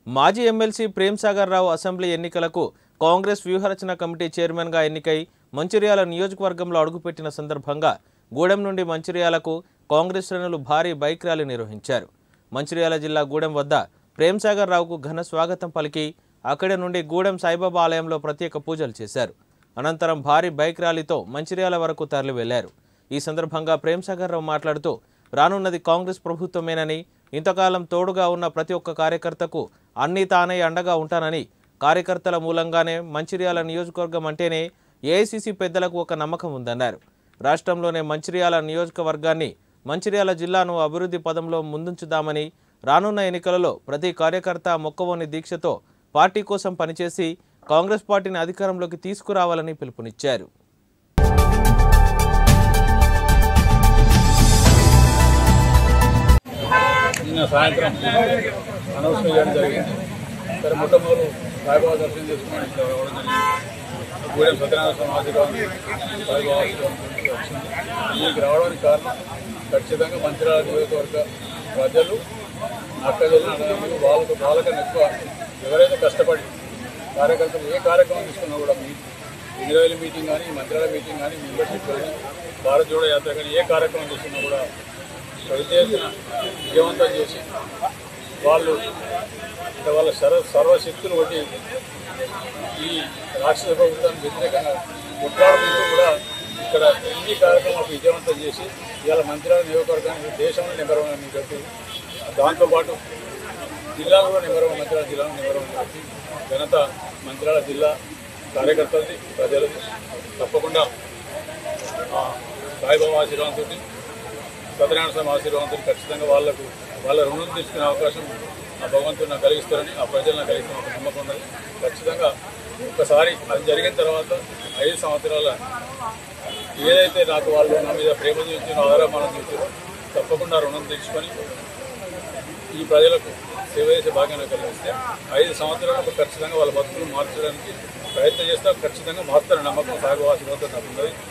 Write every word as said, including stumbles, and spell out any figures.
మాజీ ఎమ్మెల్సీ ప్రేమ్సాగర్ రావు అసెంబ్లీ ఎన్నికలకు కాంగ్రెస్ వ్యూహరచన కమిటీ చైర్మన్గా ఎన్నికై మంచిర్యాల నియోజకవర్గంలో అడుగుపెట్టిన సందర్భంగా గూడెం నుండి మంచిర్యాలకు కాంగ్రెస్ శ్రేణులు భారీ బైక్ ర్యాలీ నిర్వహించారు. మంచిర్యాల జిల్లా గూడెం వద్ద ప్రేమ్సాగర్ రావుకు ఘన స్వాగతం పలికి అక్కడి నుండి గూడెం సాయిబాబా ఆలయంలో ప్రత్యేక పూజలు చేశారు. అనంతరం భారీ బైక్ ర్యాలీతో మంచిర్యాల వరకు తరలి వెళ్లారు. ఈ సందర్భంగా ప్రేమ్సాగర్ రావు మాట్లాడుతూ రానున్నది కాంగ్రెస్ ప్రభుత్వమేనని, ఇంతకాలం తోడుగా ఉన్న ప్రతి ఒక్క కార్యకర్తకు అన్ని తానే అండగా ఉంటానని, కార్యకర్తల మూలంగానే మంచిర్యాల నియోజకవర్గం అంటేనే ఏఐసీసీ పెద్దలకు ఒక నమ్మకం ఉందన్నారు. రాష్ట్రంలోనే మంచిర్యాల నియోజకవర్గాన్ని, మంచిర్యాల జిల్లాను అభివృద్ధి పదంలో ముందుంచుదామని, రానున్న ఎన్నికలలో ప్రతి కార్యకర్త మొక్కవోని దీక్షతో పార్టీ కోసం పనిచేసి కాంగ్రెస్ పార్టీని అధికారంలోకి తీసుకురావాలని పిలుపునిచ్చారు. నిన్న సాయంత్రం అనౌన్స్మెంట్ చేయడం జరిగింది. సరే మొట్టమొదలు సాయిబాబా దర్శనం చేసుకుని రావడం జరిగింది. గూడెం సత్యనారాయణ స్వామి ఆశీర్వాదం సాయిబాబా ఆశీర్వాదం వచ్చింది. దీనికి రావడానికి కారణం ఖచ్చితంగా మంచిర్యాల నియోజకవర్గ ప్రజలు, అక్కజలు, అన్నదమ్ములు వాళ్ళకు వాళ్ళకన్నా ఎక్కువ ఎవరైతే కష్టపడి కార్యకర్తలు ఏ కార్యక్రమం తీసుకున్నా కూడా మీ ఇరవై మీటింగ్ కానీ, మంచిర్యాల మీటింగ్ కానీ, మెంబర్షిప్ కానీ, భారత్ జోడో యాత్ర కానీ ఏ కార్యక్రమం తీసుకున్నా కూడా విజయవంతం విజయవంతం చేసి వాళ్ళు వాళ్ళ సర్వ సర్వశక్తులు బట్టి ఈ రాష్ట్ర ప్రభుత్వానికి వ్యతిరేకంగా కొట్లాడుకుంటూ కూడా ఇక్కడ ఎన్ని కార్యక్రమాలు విజయవంతం చేసి ఇవాళ మంచిర్యాల నియోజకవర్గానికి దేశంలో నెంబర్ వన్ అని చెప్పి, దాంతోపాటు జిల్లాలో కూడా నెంబర్ వన్, మంచిర్యాల జిల్లాలో నెంబర్ వన్ చెప్పి ఘనత మంచిర్యాల జిల్లా కార్యకర్తలది, ప్రజలది. తప్పకుండా సాయిబాబా ఆశీర్వాదంతో, సత్యనారాయణ స్వామి ఆశీర్వాదంతో ఖచ్చితంగా వాళ్లకు వాళ్ళ రుణం తీసుకునే అవకాశం ఆ భగవంతుడు నాకు కలిగిస్తారని, ఆ ప్రజలు నాకు కలిగిస్తున్న ఒక నమ్మకం ఉన్నది. ఖచ్చితంగా ఒకసారి అది జరిగిన తర్వాత ఐదు సంవత్సరాల ఏదైతే నాకు వాళ్ళు నా మీద ప్రేమ చూపించారో, ఆదరమానం చూపించారో తప్పకుండా రుణం తెచ్చుకొని ఈ ప్రజలకు సేవ చేసే భాగ్యాన్ని కలిగిస్తే ఐదు సంవత్సరాలకు ఖచ్చితంగా వాళ్ళ బతుకులు మార్చడానికి ప్రయత్నం చేస్తే ఖచ్చితంగా మారుతారని నమ్మకం సాయిబాబా ఆశీర్వాదంతో నాకు ఉన్నది.